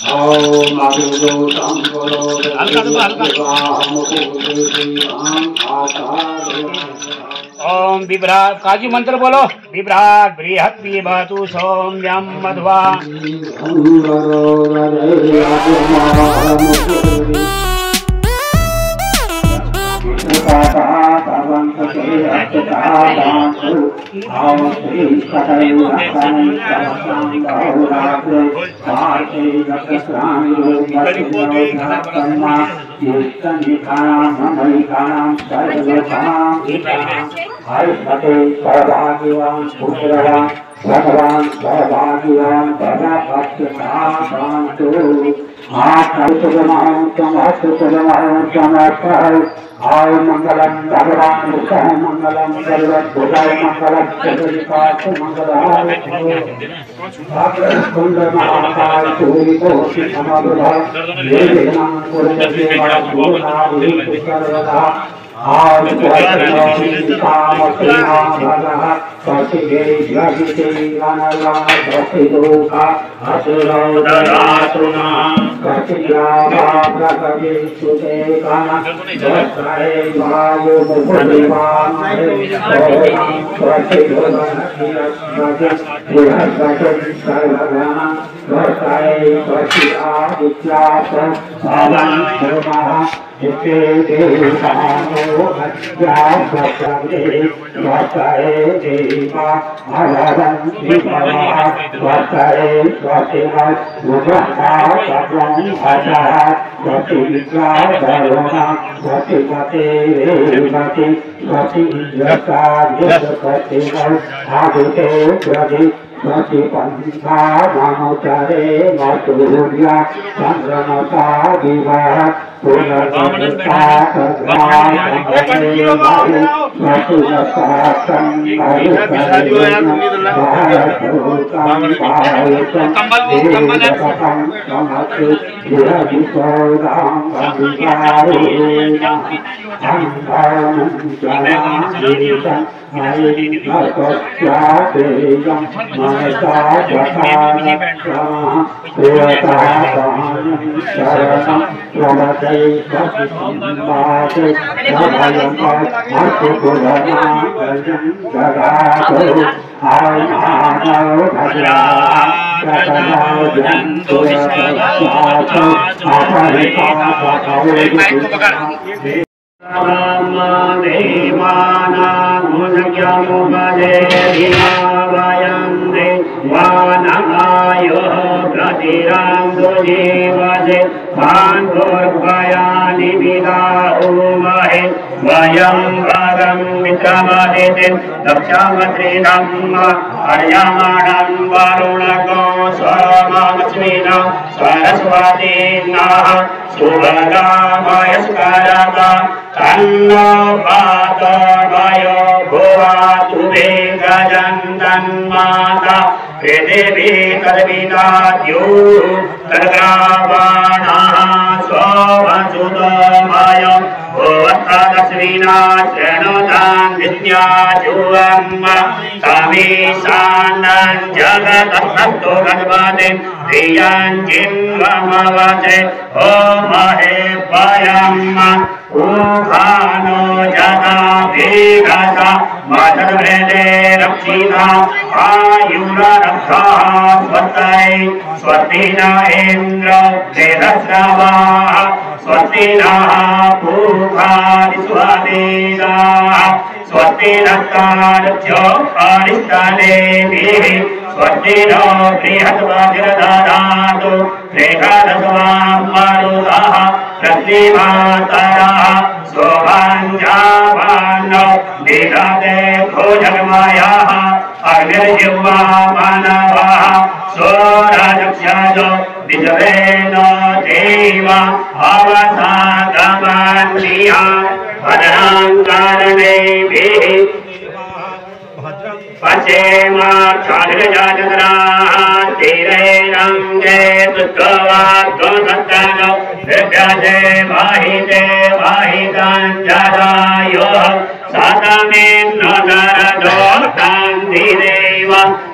ओम आदिलो संगलो ओम विभ्राट काजी मंत्र बोलो विभ्राट बृहत् विभतु सौम्यं मध्वा भगवान सौभाग्यवान प्रजापत्यु आय मंगलम भगवान मंगलम मंगलम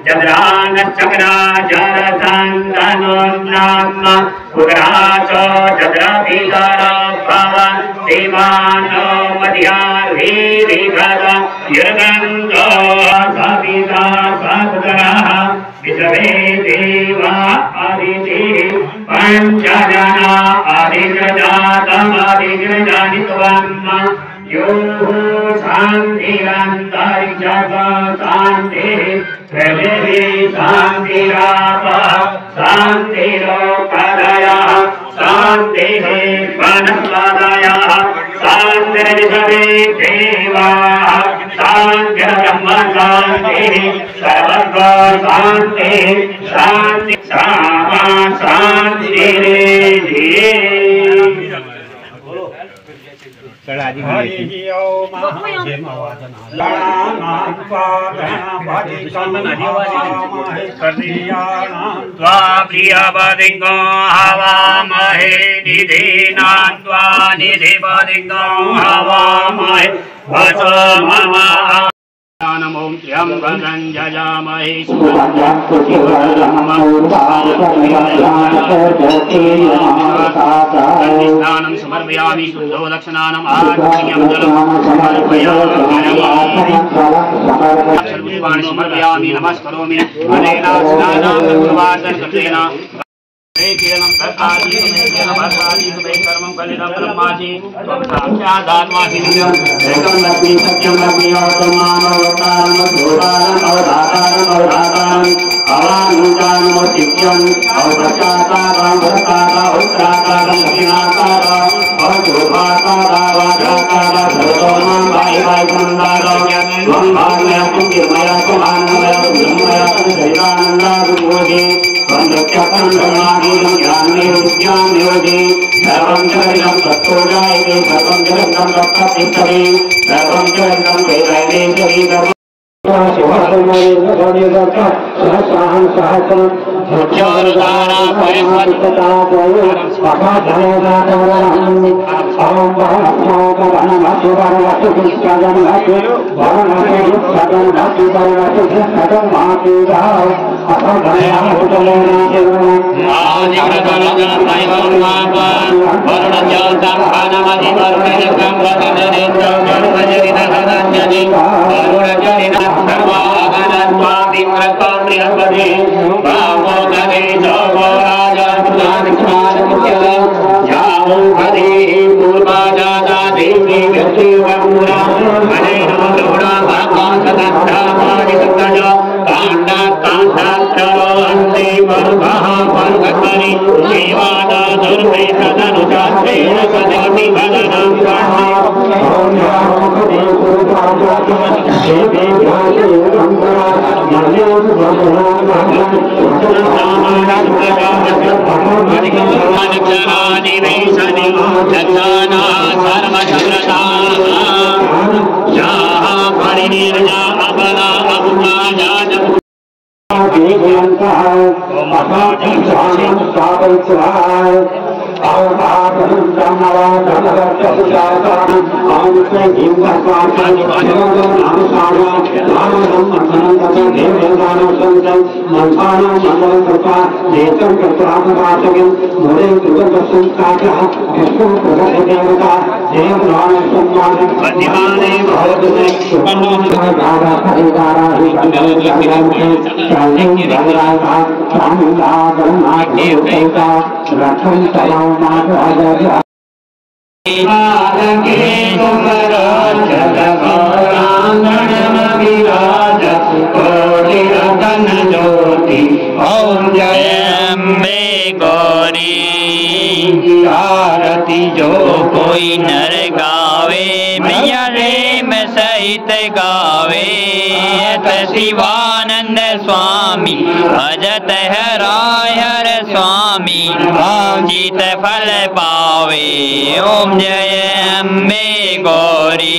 जद्रान चक्रा जरसंदनो नाम उग्राच जद्रभिधर भव देवानो मध्याभिधिघर यर्गंगो सविता सद्गरः विश्वे देवा आदिति पंचजना आदिग्रजातमदिग्रजानित्वम् यो शान्तिरन्तरिक्षः शान्तिः पृथिवी शान्तिरापः शान्तिरोपदयः शान्तिः वनस्पतयः शान्तिर्विश्वे देवाः शान्तिर्ब्रह्म शान्तिः सर्वत्र शान्तिः शान्ति सामा शान्तिरेधि प्रियपदिंगो हवामहे निधिनान्त्वा निधिपदिंगो हवामहे वसो मम नमो त्र्यंबकं यजामहे स्नानं समर्पयामि शुद्धो दक्षिणानम् आत्मनियं जलं समर्पयामि समर्पयामि नमस्करोमि अनेन स्नानं गुरुवासं कृतेन केवलं कर्मं कलितं ब्रह्मासि साक्षादात्मासि एकं लक्ष्मी सत्यं लक्ष्मी वर्तमानवतारं भूतारं अवधातारं अवधातारं अवानुजानं सिद्ध्यं अवदशातारं वरतारं उत्तरातारं दक्षिणातारं अवशोभातारं वाजातारं सर्वोमं वायु वायुमण्डलं त्वं भाग्यं निर्मया समानमया ब्रह्मया सदैवानन्दानुमोदे वन्दक्ष्यं ब्रह्मादीनं ज्ञाननिरुद्यान्निरोधे सर्वं जगतं तत्तो जायते सर्वं जगतं तत्तत्तिष्ठति सर्वं जगतं वेदैवेश्वरी सहस्राहं सहस्रं ओम जय अम्बे गौरी आरती जो कोई नर गावे मैया रेम सहित गावे शिवानंद स्वामी भजत हराय हर स्वामी जीत फल पावे। ओम जय अम्बे गौरी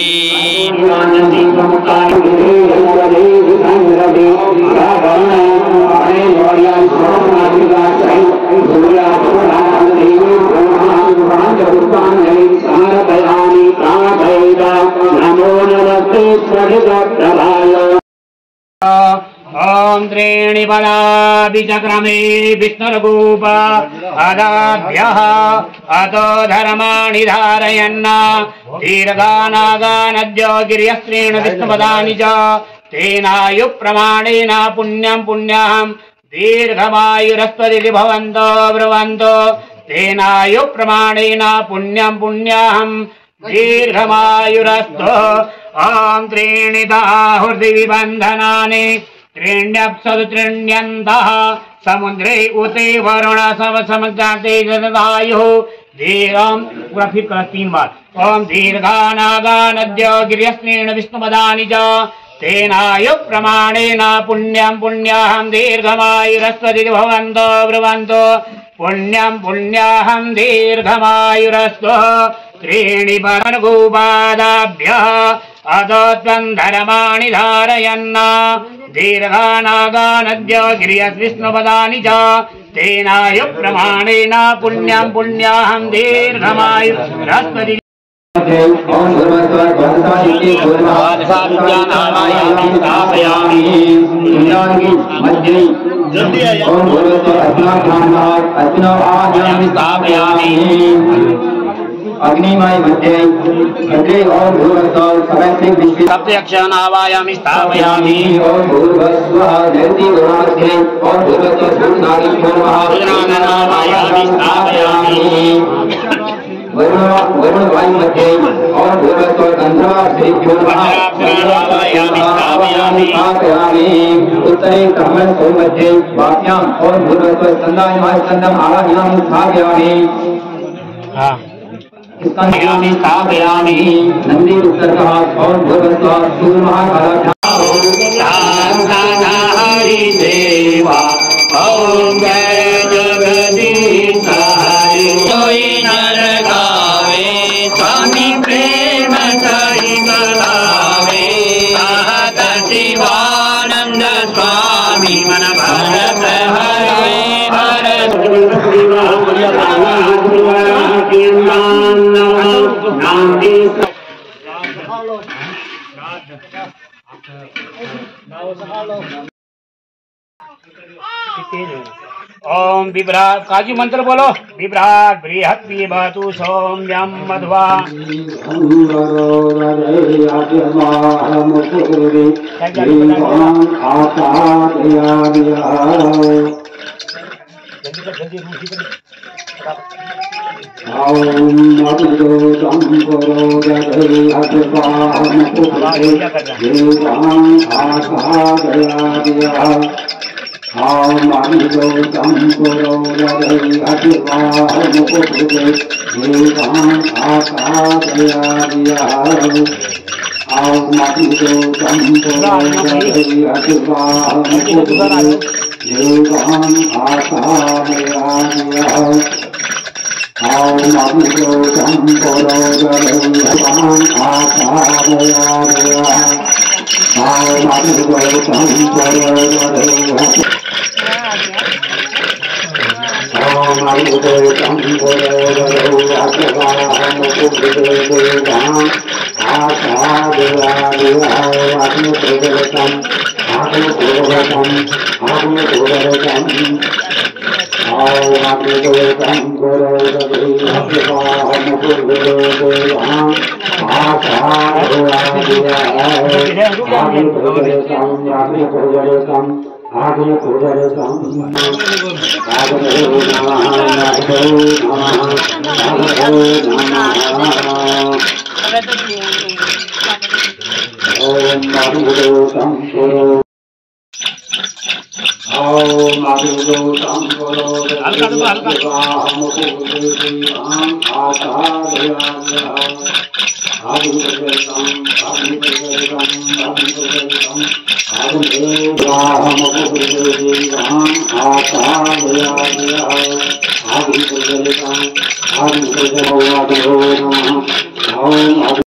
ओम त्रीणि बलाभिचक्रमे विष्णुर्गोप अदाभ्यः अतो धर्माणि धारयन् दीर्घानागानद्यो गिर्यस्त्रीण विष्णुपदानि च तेनायुप्रमाणेन पुण्यं पुण्याहं दीर्घमायुरस्त्वदिति भवन्तो ब्रुवन्तो तेनायुप्रमाणेन पुण्यं पुण्याहं दीर्घमायुरस्तु ओम त्रीणि दाहुर्दिविबन्धनानि त्रीण्यप्सु त्रीण्यन्तः समुद्रे उते वरुण समजाते जलदायुः दीर्घं पूरा फिर कर 3 बार ओम दीर्घानागानद्यो गिर्यस्त्रीण विष्णुपदानि च तेनायुप्रमाणेन पुण्यं पुण्याहं दीर्घमायुरस्त्वदिति भवन्तो ब्रुवन्तो पुण्यं पुण्याहं दीर्घमायुरस्तु त्रीणि परगोपादाभ्यः अतो त्वं धर्माणि धारयन् दीर्घानागानद्यो गिर्यस्विष्णुपदानि च तेनायुप्रमाणेन पुण्यं पुण्याहं दीर्घमायुरस्त्वदिति अग्निमय मध्ये अग्रे और भूर्भुवः सवैतिक विश्व सप्तयक्षनावायामि स्थापयामि और भूर्भुवः जयति गुणार्थे और भूर्भुवः सुरनागीश्वरः रुद्रानावायामि स्थापयामि वरुण वायु मध्ये और भूर्भुवः गंधर्वायामि उत्तरे ब्राह्मण सौ मध्ये वाक्याम और भूर्भुवः संदायमाय संदम आवाहयामि स्थापयामि स्थापयामि स्थापयामि नंदी उत्तरः और भूर्भुवः सूर्यमहाकाल हरि देवा ओम जय जगदीश हरि कोई नर गावे स्वामी प्रेम सहित गावे कहत शिवानंद स्वामी मन भरत हरे भरत ओम विभ्राट काजी मंत्र बोलो विभ्राट बृहत् विभतु सौम्यं मध्वा